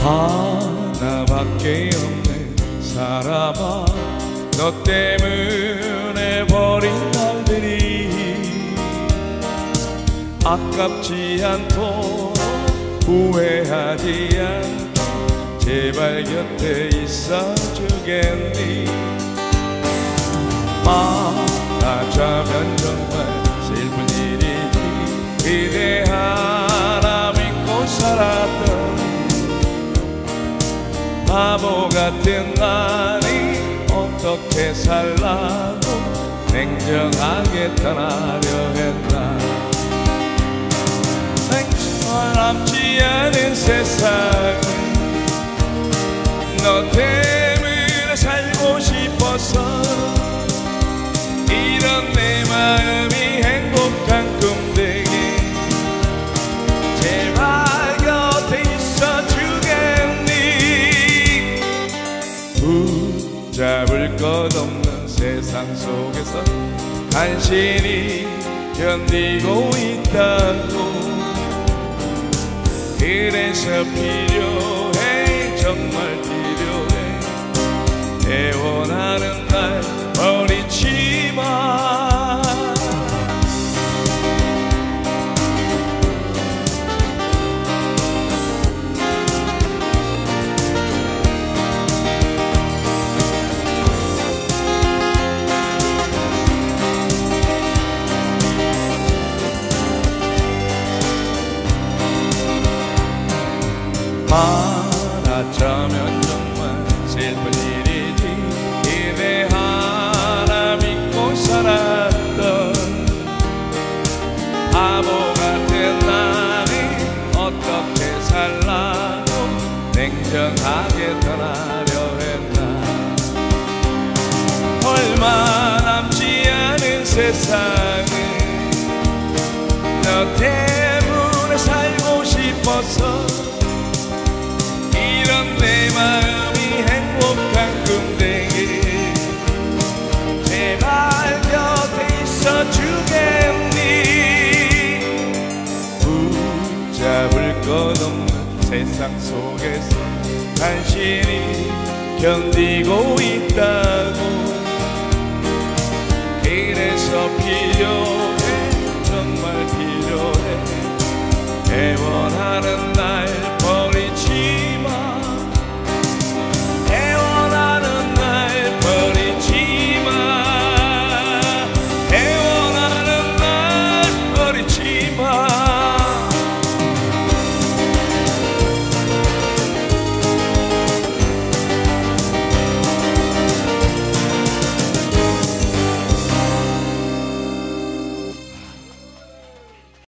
하나밖에 없는 사람아, 너 때문에 버린 날들이 아깝지 않도록 후회하지 않게 제발 곁에 있어주겠니. 말하자면 정말 슬픈 일이지, 그대 하나 믿고 살았던 바보 같은 날이 어떻게 살라고 냉정하게 떠나려 했나. 상처 남지 않은 세상은 너 때문에 살고 싶어서 이런 내 마음이 행복한 꿈되게 제발 곁에 있어주겠니. 붙잡을 것 없는 세상 속에서 간신히 견디고 있다고. 그래서 필요해, 정말 필요해. 애원하는 날 버리지 마. 말하자면 정말 슬픈 일이지, 그대 하나 믿고 살았던 바보 같은 날이 어떻게 살라고 냉정하게 떠나려 했나. 얼마 남지 않은 세상은 너 때문에 살고 싶어서 이런 내 마음이 행복한 꿈되게 제발 곁에 있어주겠니. 붙잡을 것 없는 세상 속에서 간신히 견디고 있다.